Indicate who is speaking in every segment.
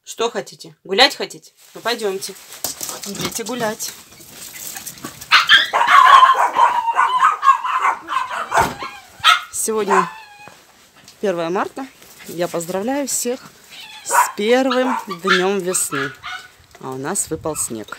Speaker 1: Что хотите? Гулять хотите? Ну пойдемте. Идите гулять. Сегодня 1 марта. Я поздравляю всех с первым днем весны. А у нас выпал снег.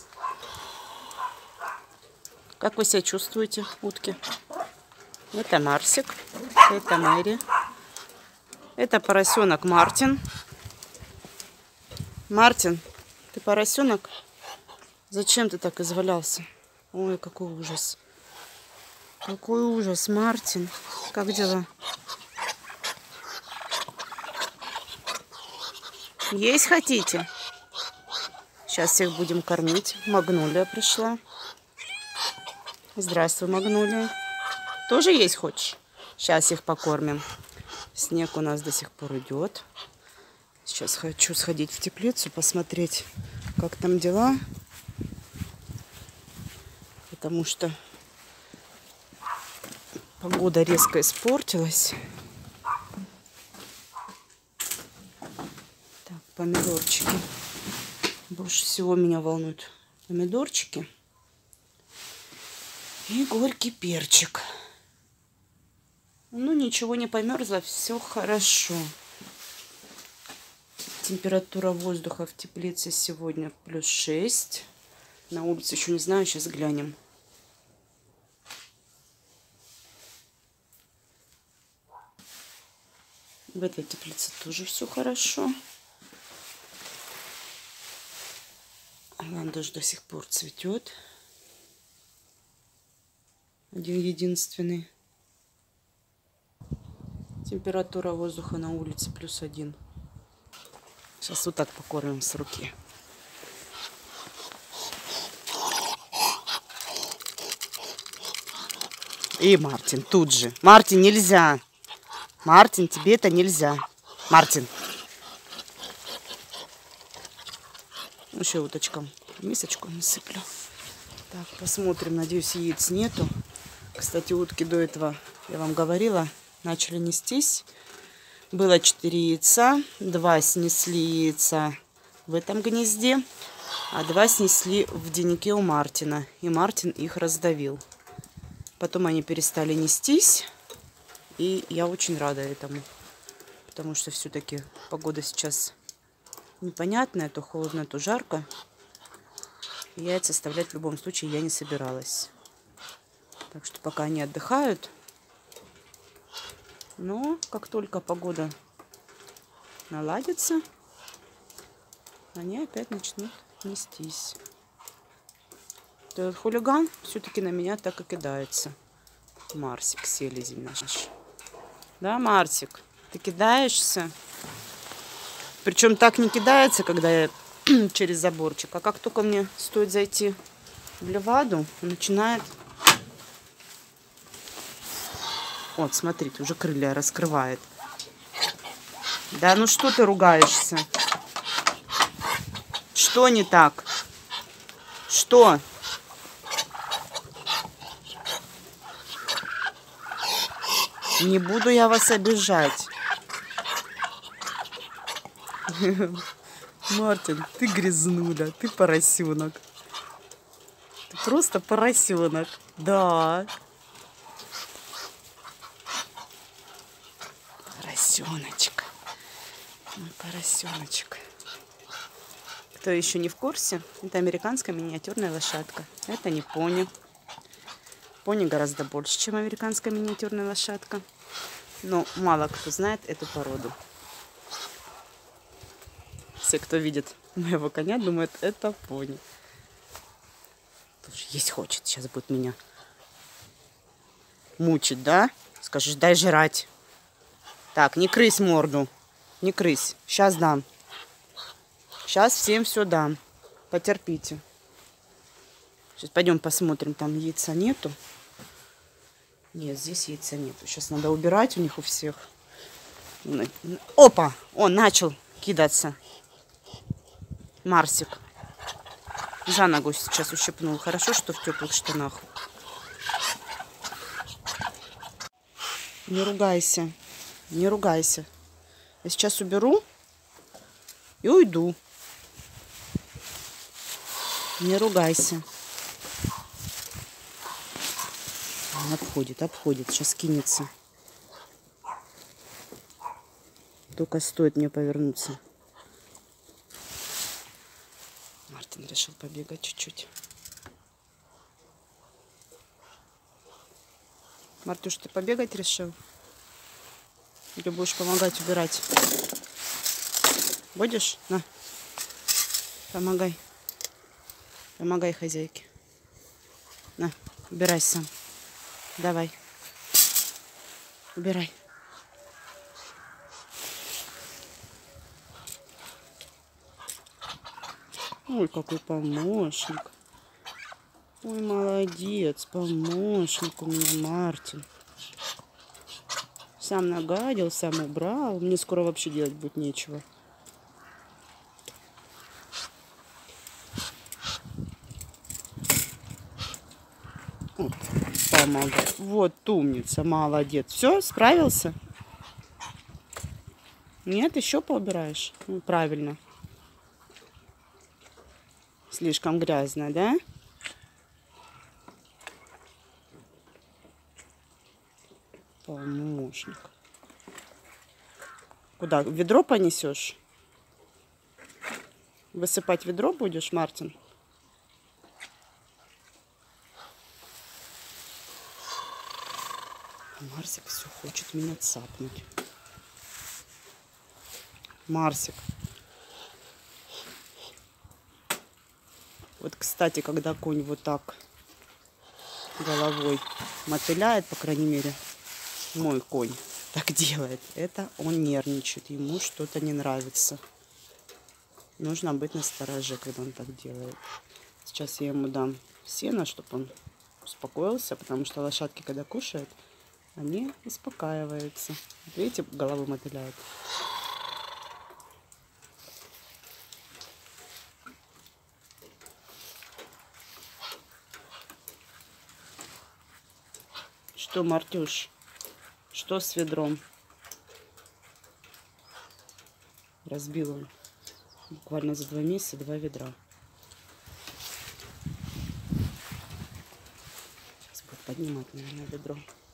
Speaker 1: Как вы себя чувствуете, утки? Это Марсик, это Мэри, это поросенок Мартин. Мартин, ты поросенок? Зачем ты так извалялся? Ой, какой ужас. Какой ужас, Мартин. Как дела? Есть хотите? Сейчас всех будем кормить. Магнолия пришла. Здравствуй, Магнолия. Тоже есть хочешь? Сейчас их покормим. Снег у нас до сих пор идет. Сейчас хочу сходить в теплицу, посмотреть, как там дела. Потому что погода резко испортилась. Так, помидорчики. Больше всего меня волнуют помидорчики и горький перчик. Ну, ничего не померзло, все хорошо. Температура воздуха в теплице сегодня +6. На улице еще не знаю, сейчас глянем. В этой теплице тоже все хорошо. Ландыш до сих пор цветет. Один-единственный. Температура воздуха на улице +1. Сейчас вот так покормим с руки. И Мартин тут же. Мартин, нельзя. Мартин, тебе это нельзя. Мартин. Еще уточкам мисочку насыплю. Так, посмотрим. Надеюсь, яиц нету. Кстати, утки до этого, я вам говорила, начали нестись. Было 4 яйца. 2 снесли яйца в этом гнезде, а 2 снесли в деннике у Мартина. И Мартин их раздавил. Потом они перестали нестись. И я очень рада этому. Потому что все-таки погода сейчас непонятная. То холодно, то жарко. Яйца оставлять в любом случае я не собиралась. Так что пока они отдыхают. Но как только погода наладится, они опять начнут нестись. Этот хулиган все-таки на меня так и кидается. Марсик, селезень наш. Да, Марсик, ты кидаешься? Причем так не кидается, когда я через заборчик. А как только мне стоит зайти в леваду, он начинает... Вот, смотрите, уже крылья раскрывает. Да ну что ты ругаешься? Что не так? Что? Не буду я вас обижать. Мартин, ты грязнуля, ты поросенок. Ты просто поросенок. Да. Поросеночек. Мой поросеночек. Кто еще не в курсе, это американская миниатюрная лошадка. Это не пони. Пони гораздо больше, чем американская миниатюрная лошадка. Но мало кто знает эту породу. Все, кто видит моего коня, думают, это пони. Тоже есть хочет. Сейчас будет меня мучить, да? Скажешь, дай жрать. Так, не крысь морду. Не крысь. Сейчас дам. Сейчас всем все дам. Потерпите. Сейчас пойдем посмотрим. Там яйца нету. Нет, здесь яйца нету. Сейчас надо убирать у них у всех. Опа! Он начал кидаться. Марсик. За ногу сейчас ущипнул. Хорошо, что в теплых штанах. Не ругайся. Не ругайся. Я сейчас уберу. и уйду. Не ругайся. Он обходит. Сейчас кинется. Только стоит мне повернуться. Мартин решил побегать чуть-чуть. Мартюш, ты побегать решил? Или будешь помогать убирать? Будешь? На. Помогай. Помогай хозяйке. На, убирай сам. Давай. Убирай. Ой, какой помощник. Ой, молодец, помощник у меня Мартин. Сам нагадил, сам убрал. Мне скоро вообще делать будет нечего. Вот, помогай. Вот умница, молодец. Все, справился? Нет, еще поубираешь? Ну, правильно. Слишком грязно, да? Помощник. Куда? В ведро понесешь? Высыпать ведро будешь, Мартин? Марсик все хочет меня цапнуть. Марсик. Вот, кстати, когда конь вот так головой мотыляет, по крайней мере, мой конь так делает, это он нервничает, ему что-то не нравится. Нужно быть настороже, когда он так делает. Сейчас я ему дам сено, чтобы он успокоился, потому что лошадки, когда кушают, они успокаиваются. Видите, голову мотыляют. Что, Мартюш? Что с ведром? Разбил он буквально за 2 месяца 2 ведра. Сейчас будет поднимать, наверное, ведро.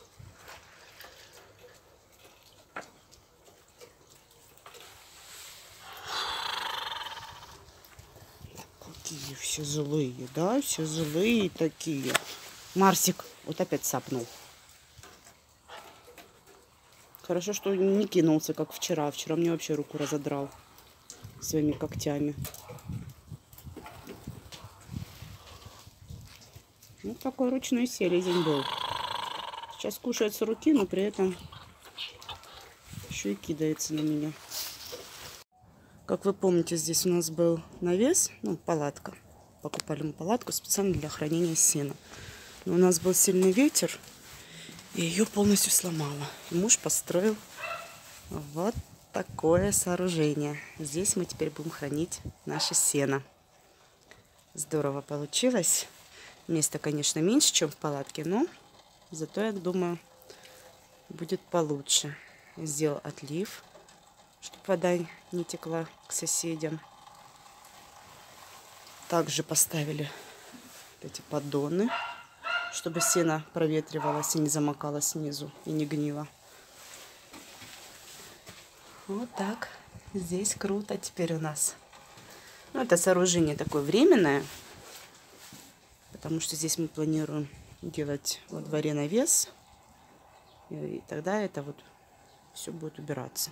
Speaker 1: Какие все злые, да? Все злые такие. Марсик вот опять цапнул. Хорошо, что не кинулся, как вчера. Вчера мне вообще руку разодрал своими когтями. Вот такой ручной селезень был. Сейчас кушает с руки, но при этом еще и кидается на меня. Как вы помните, здесь у нас был навес, ну, палатка. Покупали мы палатку специально для хранения сена. Но у нас был сильный ветер, и ее полностью сломало. И муж построил вот такое сооружение. Здесь мы теперь будем хранить наше сено. Здорово получилось. Места, конечно, меньше, чем в палатке, но зато, я думаю, будет получше. Сделал отлив, чтобы вода не текла к соседям. Также поставили эти поддоны, чтобы сено проветривалось и не замокало снизу, и не гнило. Вот так. Здесь круто теперь у нас. Ну, это сооружение такое временное, потому что здесь мы планируем делать во дворе навес. И тогда это вот все будет убираться.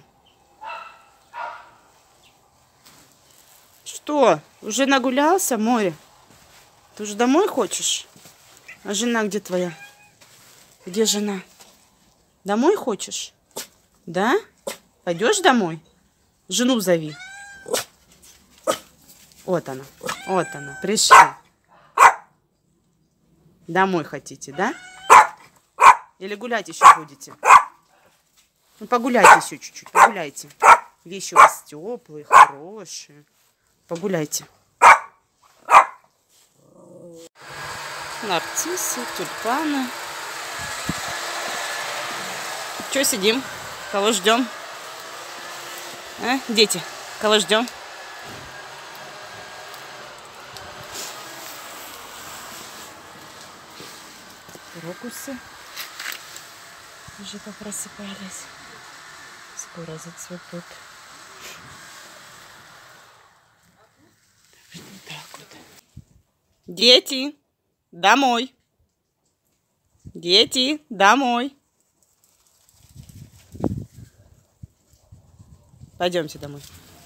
Speaker 1: Что? Уже нагулялся, море? Ты уже домой хочешь? А жена где твоя? Где жена? Домой хочешь? Да? Пойдешь домой? Жену зови. Вот она, пришли. Домой хотите, да? Или гулять еще будете? Ну, погуляйте еще чуть-чуть, погуляйте. Вещи у вас теплые, хорошие. Погуляйте. Нарциссы, тюльпаны. Че сидим? Кого ждем? А? Дети, кого ждем? крокусы уже попросыпались. Скоро зацветут. Так что так вот. Дети, домой! Дети, домой! Пойдемте домой.